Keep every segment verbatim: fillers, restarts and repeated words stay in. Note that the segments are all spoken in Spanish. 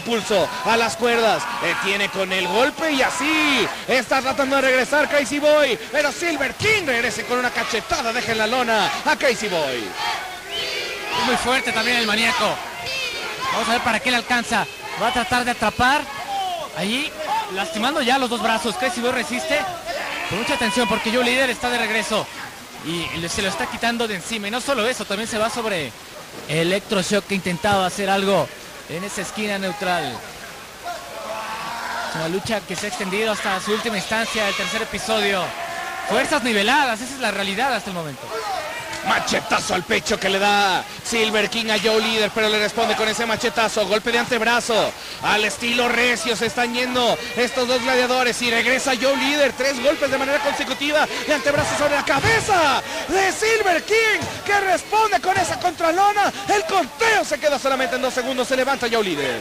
impulso a las cuerdas, detiene con el golpe y así está tratando de regresar Crazy Boy, pero Silver King regrese con una cachetada, deja en la lona a Crazy Boy. Es muy fuerte también el maníaco. Vamos a ver para qué le alcanza. Va a tratar de atrapar allí, lastimando ya los dos brazos. Crazy Boy resiste. Con mucha atención porque Joe Líder está de regreso y se lo está quitando de encima. Y no solo eso, también se va sobre Electroshock, que intentaba hacer algo en esa esquina neutral. Es una lucha que se ha extendido hasta su última instancia, el tercer episodio. Fuerzas niveladas, esa es la realidad hasta el momento. Machetazo al pecho que le da Silver King a Joe Líder, pero le responde con ese machetazo, golpe de antebrazo, al estilo recio se están yendo estos dos gladiadores y regresa Joe Líder, tres golpes de manera consecutiva de antebrazo sobre la cabeza de Silver King, que responde con esa contralona, el conteo se queda solamente en dos segundos, se levanta Joe Líder.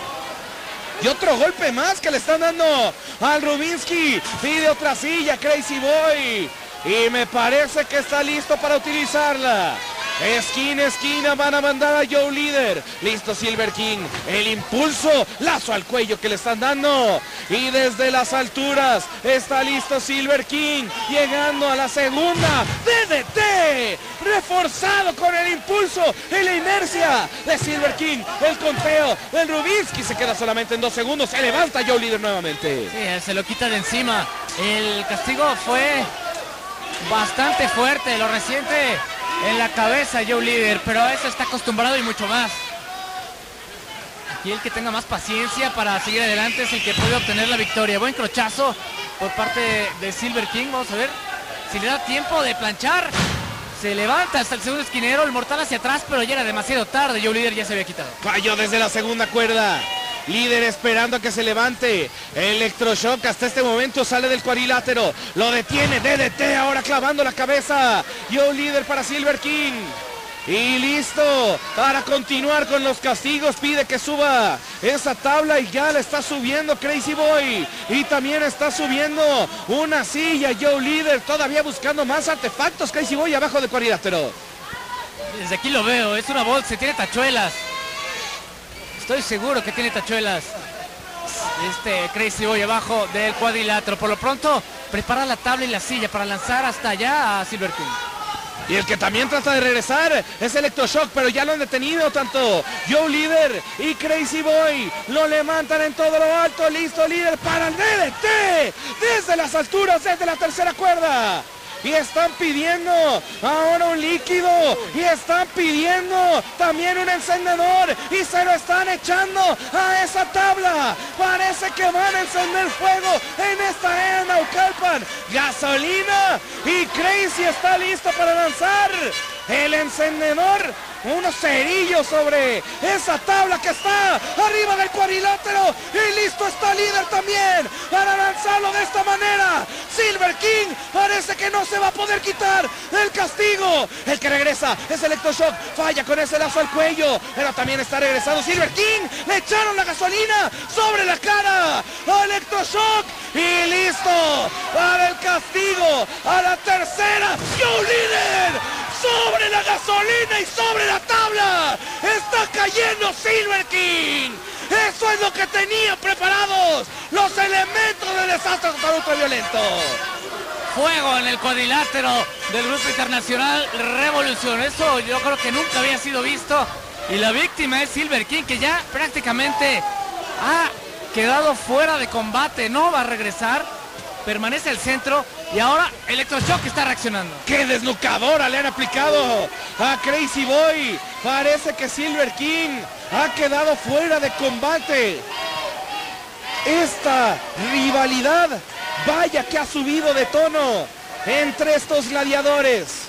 Y otro golpe más que le están dando al Rubinsky, pide otra silla Crazy Boy. Y me parece que está listo para utilizarla. Esquina, esquina, van a mandar a Joe Líder. Listo Silver King. El impulso, lazo al cuello que le están dando. Y desde las alturas está listo Silver King. Llegando a la segunda. D D T. Reforzado con el impulso y la inercia de Silver King. El conteo del Rubinsky se queda solamente en dos segundos. Se levanta Joe Líder nuevamente. Sí, se lo quita de encima. El castigo fue bastante fuerte, lo resiente en la cabeza Joe Líder, pero a eso está acostumbrado y mucho más. Aquí el que tenga más paciencia para seguir adelante es el que puede obtener la victoria. Buen crochazo por parte de Silver King. Vamos a ver si le da tiempo de planchar. Se levanta hasta el segundo esquinero, el mortal hacia atrás, pero ya era demasiado tarde. Joe Líder ya se había quitado. Falló desde la segunda cuerda. Líder esperando a que se levante. Electroshock hasta este momento sale del cuadrilátero. Lo detiene. D D T ahora clavando la cabeza. Joe Líder para Silver King. Y listo para continuar con los castigos. Pide que suba esa tabla y ya la está subiendo Crazy Boy. Y también está subiendo una silla Joe Líder. Todavía buscando más artefactos Crazy Boy abajo del cuadrilátero. Desde aquí lo veo. Es una bolsa. Tiene tachuelas. Estoy seguro que tiene tachuelas este Crazy Boy abajo del cuadrilátero. Por lo pronto prepara la tabla y la silla para lanzar hasta allá a Silver King. Y el que también trata de regresar es Electroshock, pero ya lo han detenido tanto Joe Líder y Crazy Boy. Lo levantan en todo lo alto. Listo Líder para el D D T desde las alturas, desde la tercera cuerda. Y están pidiendo ahora un líquido. Y están pidiendo también un encendedor. Y se lo están echando a esa tabla. Parece que van a encender fuego en esta era Naucalpan. Gasolina. Y Crazy está listo para lanzar el encendedor. Unos cerillos sobre esa tabla que está arriba del cuadrilátero. Y listo está Líder también para lanzarlo de esta manera. Silver King parece que no se va a poder quitar el castigo. El que regresa es Electroshock. Falla con ese lazo al cuello, pero también está regresando Silver King. Le echaron la gasolina sobre la cara a Electroshock. Y listo para el castigo a la tercera. Joe Líder sobre la gasolina y sobre la tabla. Está cayendo Silver King. Eso es lo que tenían preparados los elementos de desastre total ultraviolento. Fuego en el cuadrilátero del Grupo Internacional Revolución. Eso yo creo que nunca había sido visto. Y la víctima es Silver King, que ya prácticamente ha quedado fuera de combate. No va a regresar. Permanece el centro y ahora Electroshock está reaccionando. ¡Qué desnucadora le han aplicado a Crazy Boy! Parece que Silver King ha quedado fuera de combate. Esta rivalidad, vaya que ha subido de tono entre estos gladiadores.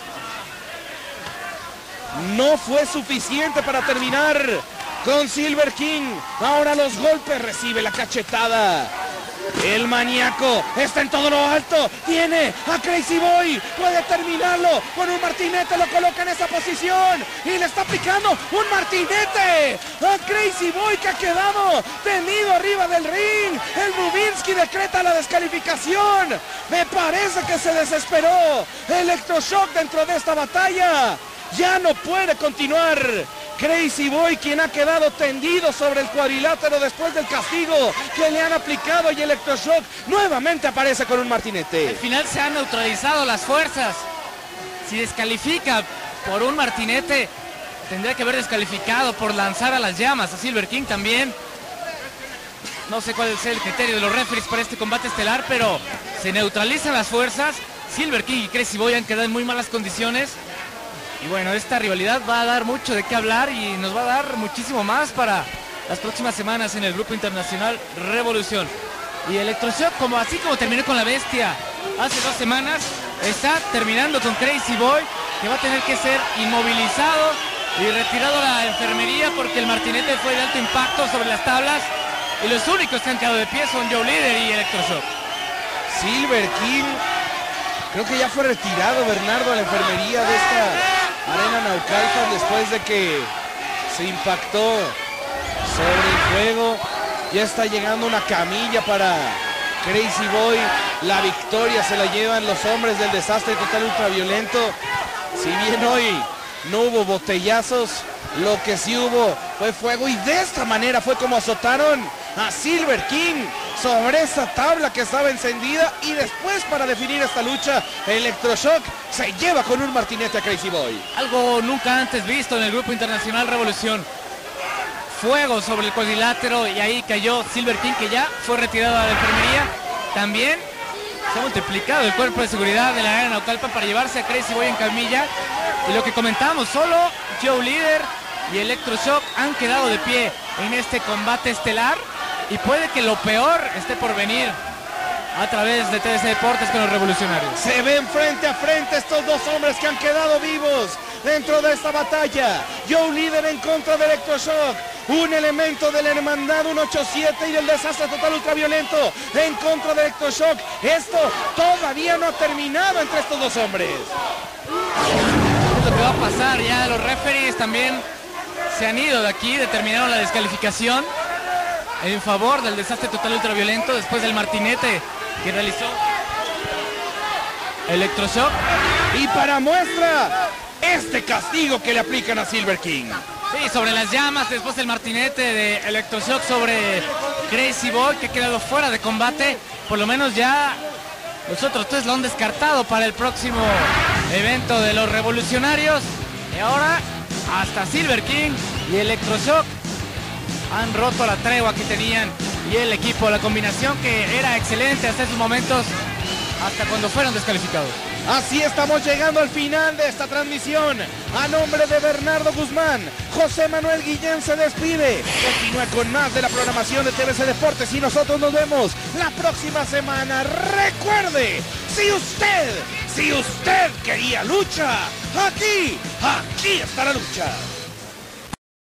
No fue suficiente para terminar con Silver King. Ahora los golpes, recibe la cachetada. El maníaco está en todo lo alto. Tiene a Crazy Boy. Puede terminarlo con un martinete. Lo coloca en esa posición. Y le está aplicando un martinete a Crazy Boy, que ha quedado tendido arriba del ring. El Rubinsky decreta la descalificación. Me parece que se desesperó Electroshock dentro de esta batalla. Ya no puede continuar Crazy Boy, quien ha quedado tendido sobre el cuadrilátero después del castigo que le han aplicado, y Electroshock nuevamente aparece con un martinete. Al final se han neutralizado las fuerzas. Si descalifica por un martinete, tendría que haber descalificado por lanzar a las llamas a Silver King también. No sé cuál es el criterio de los referees para este combate estelar, pero se neutralizan las fuerzas. Silver King y Crazy Boy han quedado en muy malas condiciones. Y bueno, esta rivalidad va a dar mucho de qué hablar y nos va a dar muchísimo más para las próximas semanas en el Grupo Internacional Revolución. Y Electroshock, como así como terminó con la Bestia hace dos semanas, está terminando con Crazy Boy, que va a tener que ser inmovilizado y retirado a la enfermería porque el martinete fue de alto impacto sobre las tablas. Y los únicos que han quedado de pie son Joe Líder y Electroshock. Silver King, creo que ya fue retirado Bernardo a la enfermería de esta Arena Naucalpan después de que se impactó sobre el juego. Ya está llegando una camilla para Crazy Boy. La victoria se la llevan los hombres del Desastre Total Ultraviolento. Si bien hoy no hubo botellazos, lo que sí hubo fue fuego, y de esta manera fue como azotaron a Silver King sobre esa tabla que estaba encendida. Y después, para definir esta lucha, Electroshock se lleva con un martinete a Crazy Boy. Algo nunca antes visto en el Grupo Internacional Revolución. Fuego sobre el cuadrilátero y ahí cayó Silver King, que ya fue retirado a la enfermería. También se ha multiplicado el cuerpo de seguridad de la Arena Naucalpan para llevarse a Crazy Boy en camilla. Y lo que comentábamos, solo Joe Líder y Electroshock han quedado de pie en este combate estelar. Y puede que lo peor esté por venir a través de T V C Deportes con los revolucionarios. Se ven frente a frente estos dos hombres que han quedado vivos dentro de esta batalla. Joe Líder en contra de Electroshock, un elemento de la hermandad uno ocho siete y del Desastre Total Ultraviolento en contra de Electroshock. Esto todavía no ha terminado entre estos dos hombres. Es lo que va a pasar. Ya los referees también se han ido de aquí, determinaron la descalificación en favor del Desastre Total Ultraviolento después del martinete que realizó Electroshock. Y para muestra, este castigo que le aplican a Silver King. Sí, sobre las llamas, después el martinete de Electroshock sobre Crazy Boy, que ha quedado fuera de combate. Por lo menos ya los otros tres lo han descartado para el próximo evento de los revolucionarios. Y ahora hasta Silver King y Electroshock han roto la tregua que tenían, y el equipo, la combinación que era excelente hasta esos momentos, hasta cuando fueron descalificados. Así estamos llegando al final de esta transmisión. A nombre de Bernardo Guzmán, José Manuel Guillén se despide. Continúa con más de la programación de T V C Deportes y nosotros nos vemos la próxima semana. Recuerde, si usted, si usted quería lucha, aquí, aquí está la lucha.